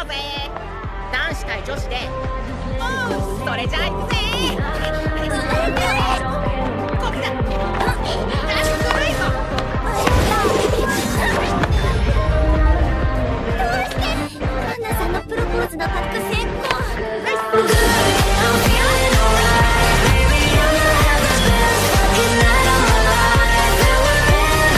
ぜ。男子対女子で。おう、それじゃあ行くぜ。